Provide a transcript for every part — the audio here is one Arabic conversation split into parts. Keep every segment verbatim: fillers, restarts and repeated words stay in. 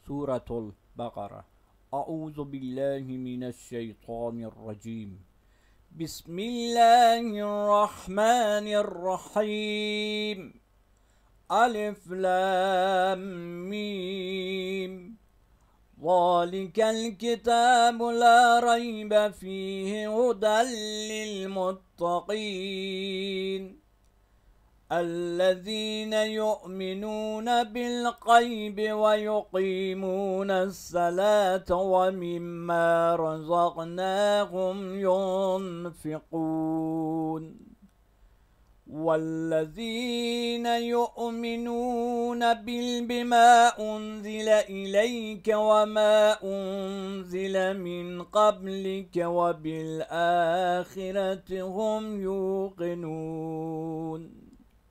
سورة البقرة. أعوذ بالله من الشيطان الرجيم. بسم الله الرحمن الرحيم. ألف لام ميم. ذلك الكتاب لا ريب فيه هدى للمتقين الذين يؤمنون بالغيب ويقيمون الصلاة ومما رزقناهم ينفقون والذين يؤمنون بما أنزل إليك وما أنزل من قبلك وبالآخرة هم يوقنون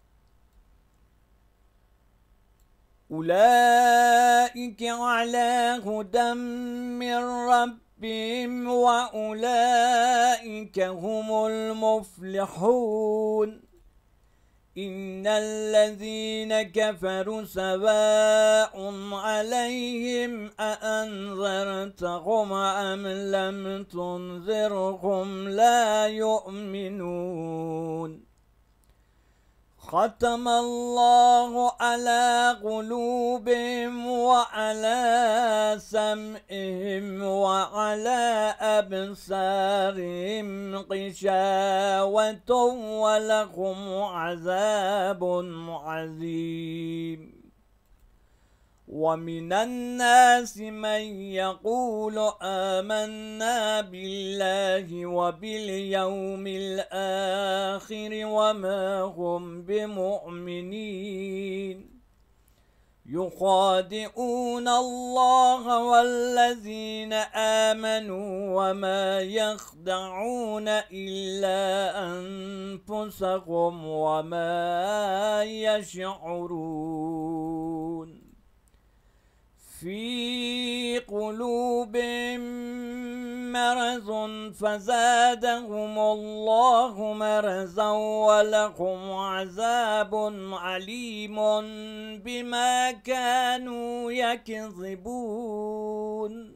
أولئك على هدى من ربهم وأولئك هم المفلحون إن الذين كفروا سواء عليهم أأنذرتهم أم لم تنذرهم لا يؤمنون ختم الله على قلوبهم وعلى سمعهم وعلى أبصارهم غشاوة ولهم عذاب عظيم ومن الناس من يقول آمنا بالله وباليوم الآخر وما هم بمؤمنين يخادعون الله والذين آمنوا وما يخدعون إلا أنفسهم وما يشعرون في قلوبهم مرض فزادهم الله مرضا ولهم عذاب عليم بما كانوا يكذبون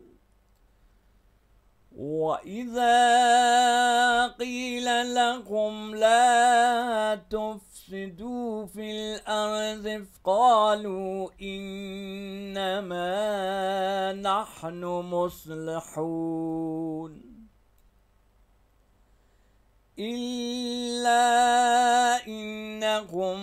وإذا قيل لهم لا تفسدوا في الأرض قالوا إنما نحن مصلحون إلا إنهم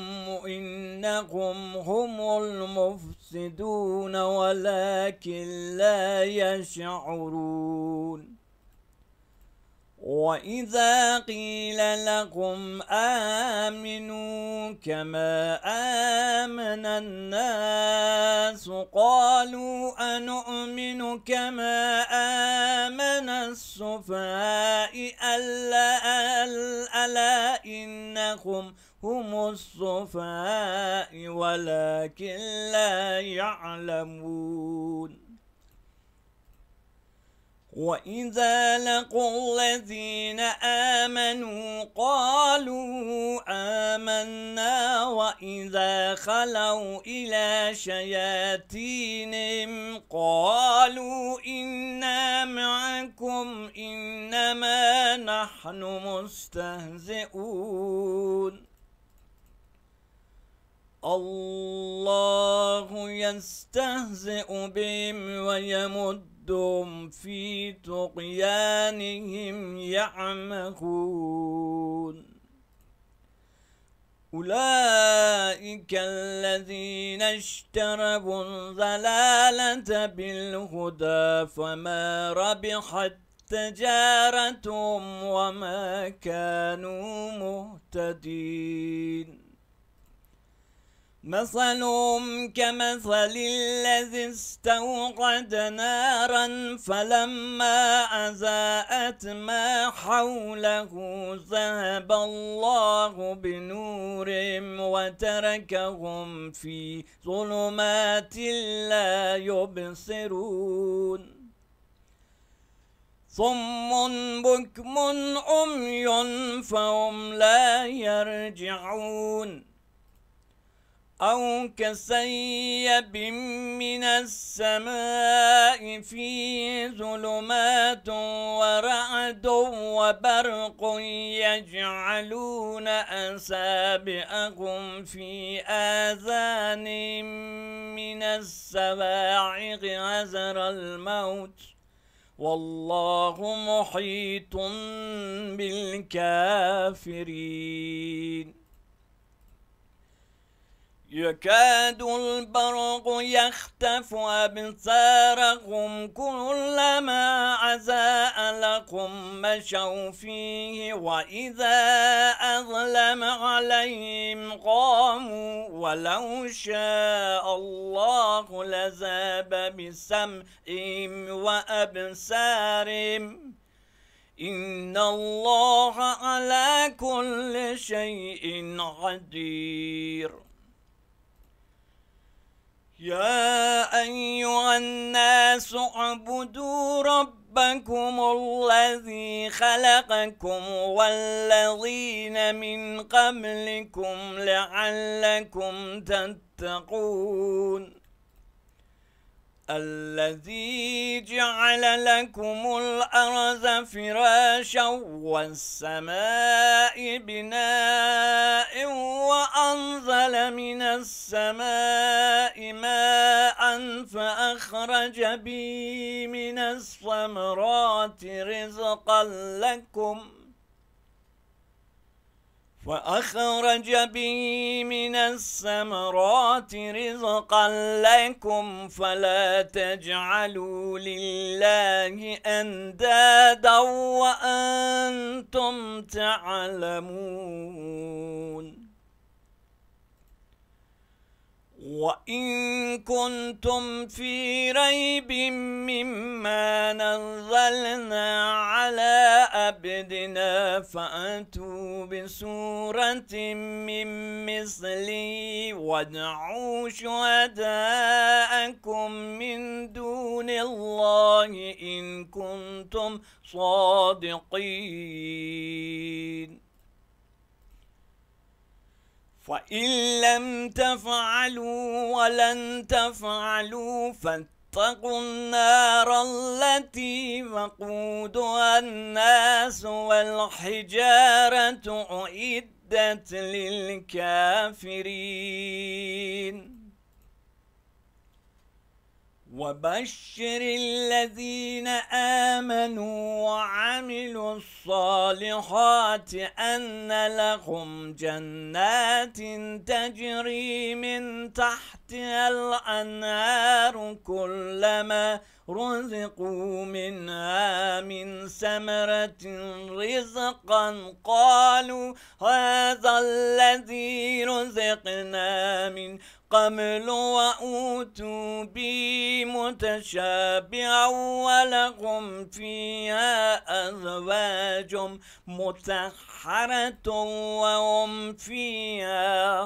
إنهم هم المفسدون ولكن لا يشعرون وإذا قيل لهم آمنوا كما آمن الناس قالوا أنؤمن كما آمن السفهاء ألا, ألا إنهم هم السفهاء ولكن لا يعلمون وإذا لقوا الذين آمنوا قالوا آمنا وإذا خلوا إلى شياطينهم قالوا إنا معكم إنما نحن مستهزئون الله يستهزئ بهم ويمد دم في طغيانهم يعمهون أولئك الذين اشتروا الضلالة بالهدى فما ربحت تجارتهم وما كانوا مهتدين مثلهم كمثل الذي استوقد نارا فلما أضاءت ما حوله ذهب الله بنورهم وتركهم في ظلمات لا يبصرون صم بكم عمي فهم لا يرجعون أو كسيب من السماء فيه ظلمات ورعد وبرق يجعلون أصابعهم في آذانهم من الصواعق حذر الموت والله محيط بالكافرين. يكاد البرق يخطف أبصارهم كلما أضاء لهم مشوا فيه وإذا أظلم عليهم قاموا ولو شاء الله لذهب بسمعهم وأبصارهم إن الله على كل شيء قدير. يا أيها الناس اعبدوا ربكم الذي خلقكم والذين من قبلكم لعلكم تتقون الذي جعل لكم الأرض فراشا والسماء بناء وأنزل من السماء ماء فأخرج به من الثمرات رزقا لكم فأخرج به من الثمرات رزقا لكم فلا تجعلوا لله أندادا وأنتم تعلمون. وإن كنتم في ريب مما نزلنا على عبدنا فأتوا بسورة من مثله وادعوا شهداءكم من دون الله إن كنتم صادقين. فإن لم تفعلوا ولن تفعلوا فاتقوا النار التي وقودها الناس والحجارة أعدت للكافرين. وبشر الذين آمنوا وعملوا الصالحات أن لهم جنات تجري من تحتها الأنهار كلما رزقوا منها من ثمرة رزقا قالوا هذا الذي رزقنا من قبل وأوتوا به متشابها ولهم فيها أزواج مطهرة وهم فيها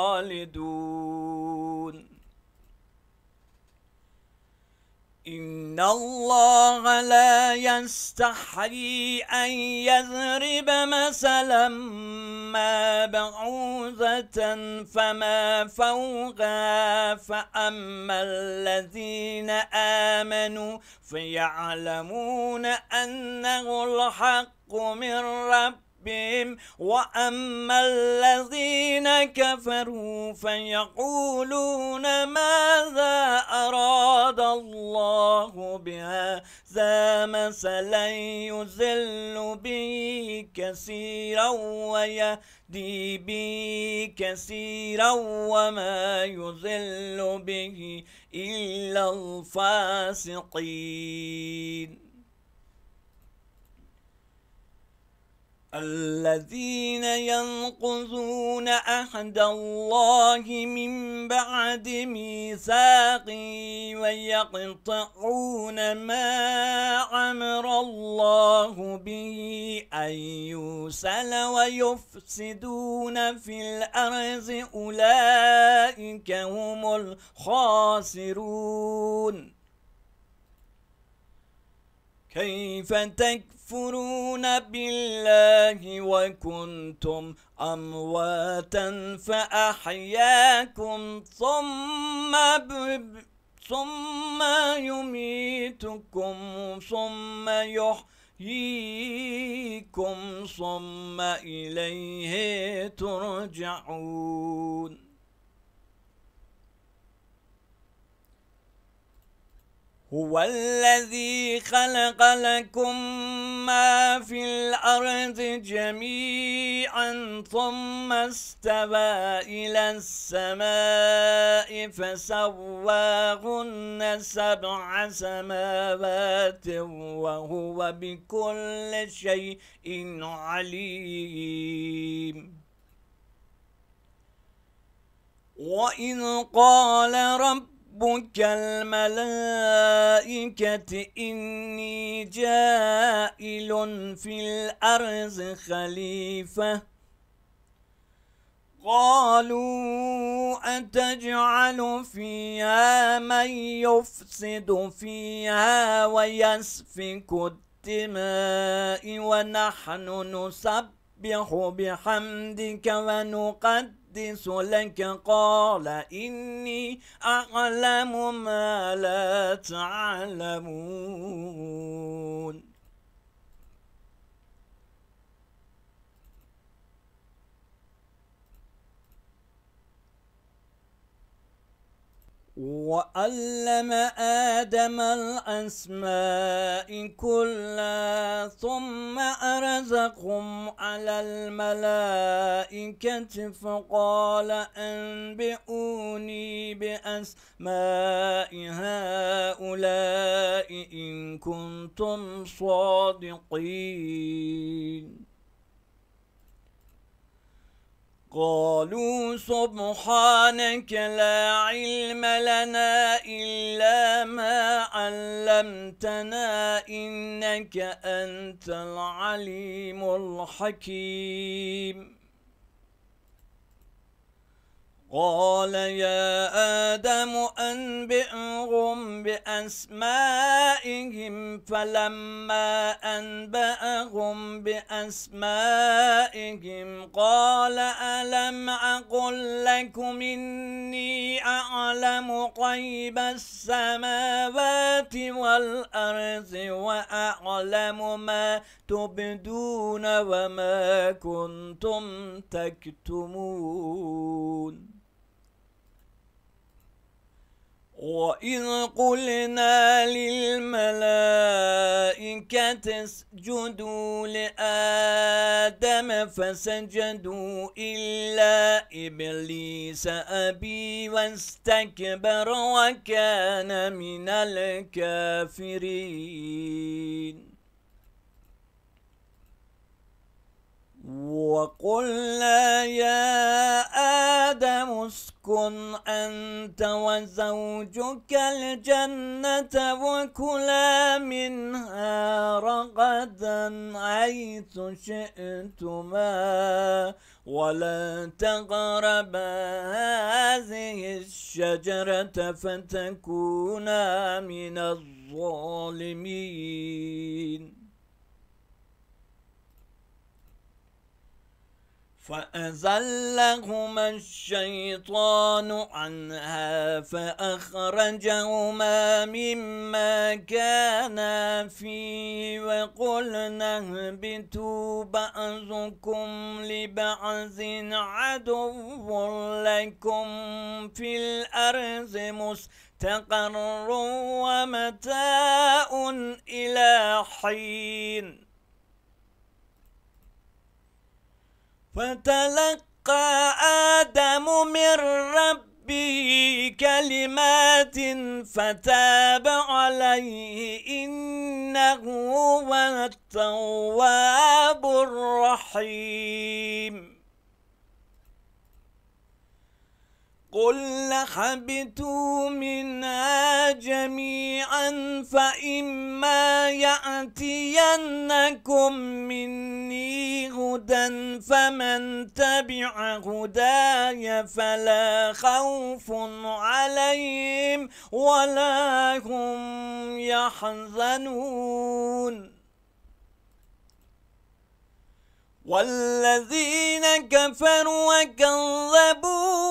خالدون. إن الله لا يستحيي أن يضرب مثلا ما بعوضة فما فوقها فأما الذين آمنوا فيعلمون أنه الحق من ربهم وأما الذين كفروا فيقولون ماذا أراد الله بهذا مثلا يضل به كثيرا ويهدي به كثيرا وما يضل به إلا الفاسقين. الذين ينقضون عهد الله من بعد ميثاقه ويقطعون ما أمر الله به أن يوصل ويفسدون في الأرض أولئك هم الخاسرون. كيف تكفرون بالله وكنتم أمواتا فأحياكم ثم ثم يميتكم ثم يحييكم ثم إليه ترجعون. هو الذي خلق لكم ما في الأرض جميعا ثم استوى إلى السماء فسواهن سبع سماوات وهو بكل شيء عليم. وإذ قال رب ربك الملائكة إني جائل في الأرض خليفة قالوا أتجعل فيها من يفسد فيها ويسفك الدماء ونحن نسبح بحمدك ونقدس لك قال إني أعلم ما لا تعلمون. وعلم آدم الأسماء كلها ثم أرزقهم على الملائكة فقال أنبئوني بأسماء هؤلاء إن كنتم صادقين. قالوا سبحانك لا علم لنا إلا ما علمتنا إنك أنت العليم الحكيم. قال يا آدم أنبئهم بأسمائهم فلما أنبأهم بأسمائهم قال ألم أقل لكم إني أعلم غيب السماوات والأرض وأعلم ما تبدون وما كنتم تكتمون. وإذ قلنا للملائكة اسجدوا لآدم فسجدوا إلا إبليس أبي واستكبر وكان من الكافرين. وقلنا يا آدم اسكن أنت وزوجك الجنة وكلا منها رغدا حيث شئتما ولا تقربا هذه الشجرة فتكونا من الظالمين. فأزلهما الشيطان عنها فأخرجهما مما كانا فيه وقلنا اهبطوا بعضكم لبعض عدو لكم في الأرض مستقر ومتاع إلى حين. فتلقى آدم من ربه كلمات فتاب عليه إنه هو التواب الرحيم. قل اهبطوا منها جميعا فإما يأتينكم مني هدى هدى فمن تبع هداي فلا خوف عليهم ولا هم يحزنون والذين كفروا وكذبوا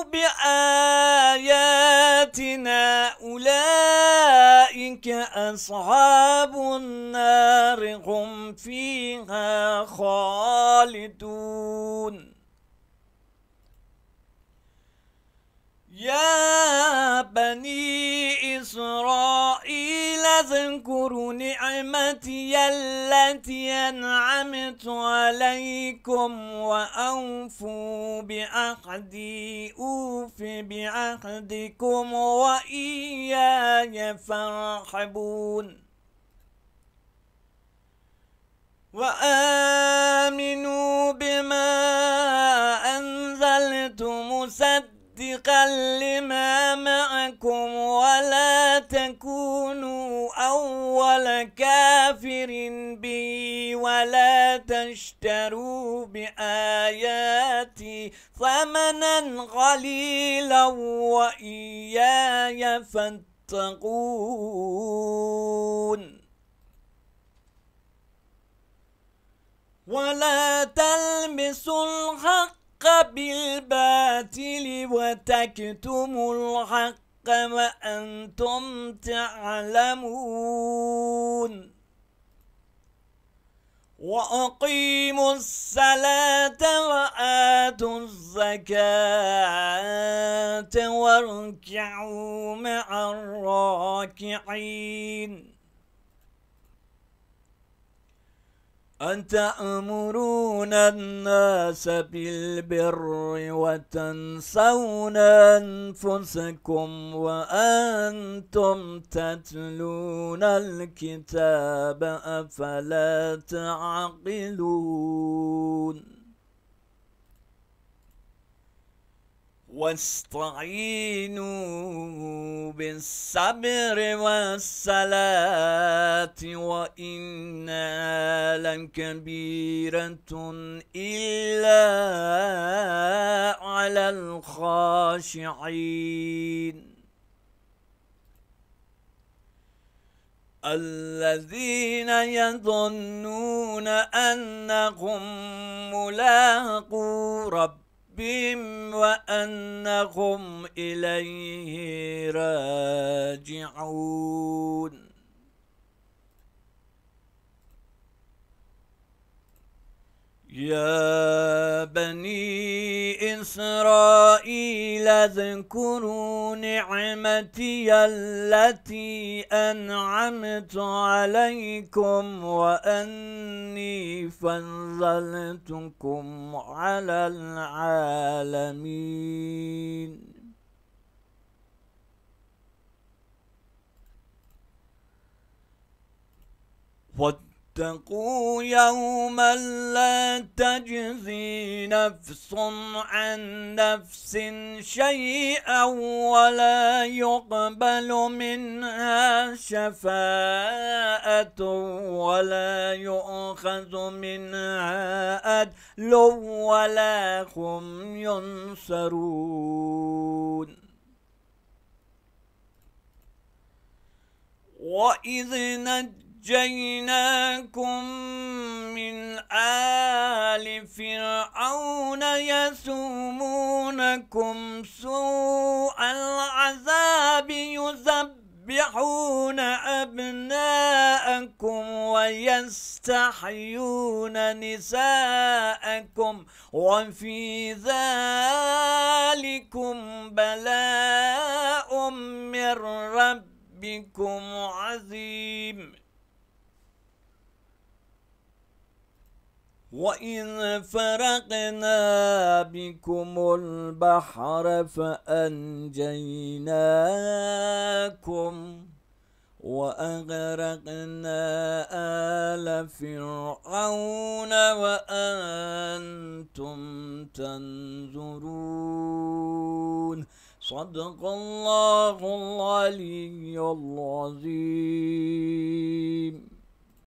بآياتنا أولئك أصحاب النار هم فيها خالدون يا بني إسرائيل اذكروا نعمتي التي أنعمت عليكم وأوفوا بعهدي أوف بعهدكم وإياي فارحبون وآمنوا بما أنزلت مصدقا مصدقا لما معكم ولا تكونوا أول كافر بي ولا تشتروا بآياتي ثمنا قليلا وإياي فاتقون ولا تلبسوا الحق بالباطل وتكتموا الحق وأنتم تعلمون وأقيموا الصلاة وآتوا الزكاة واركعوا مع الراكعين أن تأمرون الناس بالبر وتنسون أنفسكم وأنتم تتلون الكتاب أفلا تعقلون واستعينوا بالصبر والصلاة وإنها لكبيرة إلا على الخاشعين الذين يظنون أنهم ملاقو ربهم وأنهم إليه راجعون يا بني إسرائيل اذكروا نعمتي التي أنعمت عليكم وأني فضلتكم على العالمين واتقوا يوما لا تجزي نفس عن نفس شيئا ولا يقبل منها شفاعة ولا يؤخذ منها عدل ولا هم ينصرون وإذ نجيناكم نجيناكم من آل فرعون يسومونكم سوء العذاب يذبحون أبناءكم ويستحيون نساءكم وفي ذلكم بلاء من ربكم عظيم وإذ فرقنا بكم البحر فأنجيناكم وأغرقنا آل فرعون وأنتم تنظرون صدق الله العلي العظيم.